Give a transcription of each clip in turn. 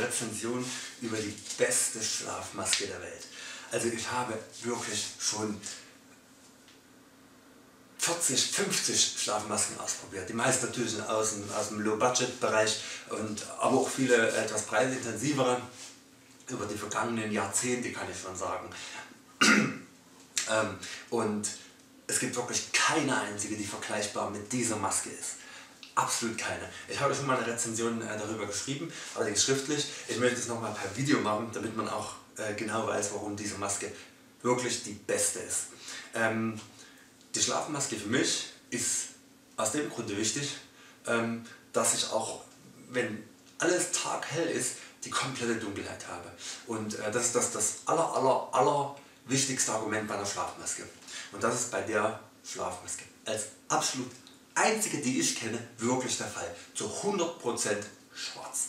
Rezension über die beste Schlafmaske der Welt. Also ich habe wirklich schon 40, 50 Schlafmasken ausprobiert. Die meisten natürlich aus dem Low-Budget-Bereich, aber auch viele etwas preisintensivere über die vergangenen Jahrzehnte, kann ich schon sagen. Und es gibt wirklich keine einzige, die vergleichbar mit dieser Maske ist. Absolut keine. Ich habe schon mal eine Rezension darüber geschrieben, allerdings schriftlich. Ich möchte es nochmal per Video machen, damit man auch genau weiß, warum diese Maske wirklich die beste ist. Die Schlafmaske für mich ist aus dem Grunde wichtig, dass ich auch, wenn alles taghell ist, die komplette Dunkelheit habe. Und das ist das aller wichtigste Argument bei einer Schlafmaske. Und das ist bei der Schlafmaske als absolut einzige, die ich kenne, wirklich der Fall. Zu 100% schwarz.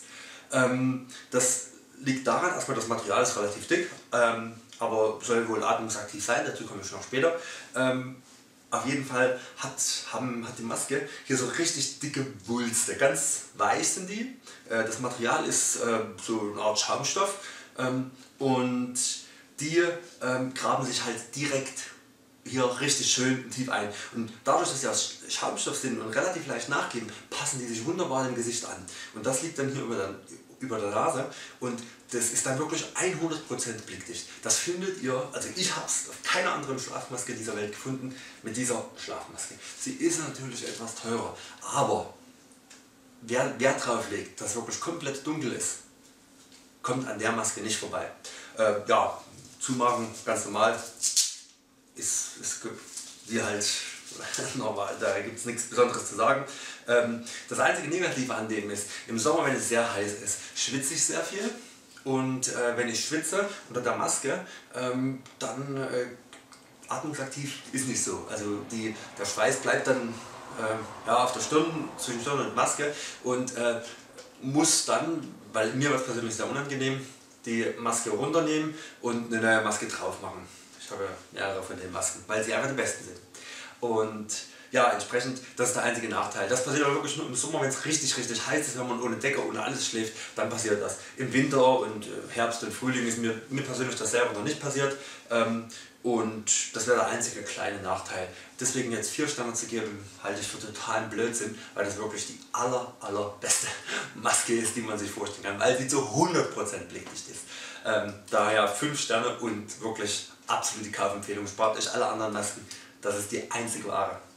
Das liegt daran, erstmal das Material ist relativ dick, aber soll wohl atmungsaktiv sein, dazu komme ich noch später. Auf jeden Fall hat die Maske hier so richtig dicke Wulste. Ganz weich sind die. Das Material ist so eine Art Schaumstoff und die graben sich halt direkt hier richtig schön tief ein. Und dadurch, dass sie aus Schaumstoff sind und relativ leicht nachgeben, passen die sich wunderbar im Gesicht an. Und das liegt dann hier über der Nase und das ist dann wirklich 100% blickdicht. Das findet ihr, also ich habe es auf keiner anderen Schlafmaske dieser Welt gefunden mit dieser Schlafmaske. Sie ist natürlich etwas teurer, aber wer Wert drauf legt, dass es wirklich komplett dunkel ist, kommt an der Maske nicht vorbei. Ja, zumachen, ganz normal, ist wie halt normal, da gibt es nichts Besonderes zu sagen. Das einzige Negative an dem ist, im Sommer, wenn es sehr heiß ist, schwitze ich sehr viel. Und wenn ich schwitze unter der Maske, dann atmungsaktiv ist nicht so. Also der Schweiß bleibt dann ja, auf der Stirn, zwischen Stirn und Maske und muss dann, weil mir was persönlich sehr unangenehm, die Maske runternehmen und eine neue Maske drauf machen. Ich habe mehrere von den Masken, weil sie einfach die besten sind. Und ja, entsprechend, das ist der einzige Nachteil. Das passiert aber wirklich nur im Sommer, wenn es richtig heiß ist, wenn man ohne Decke, ohne alles schläft, dann passiert das. Im Winter und Herbst und Frühling ist mir persönlich das selber noch nicht passiert. Und das wäre der einzige kleine Nachteil. Deswegen jetzt 4 Sterne zu geben, halte ich für totalen Blödsinn, weil das wirklich die allerbeste Maske ist, die man sich vorstellen kann, weil sie zu 100% blickdicht ist. Daher 5 Sterne und wirklich absolute Kaufempfehlung. Spart euch alle anderen Masken, das ist die einzige Ware.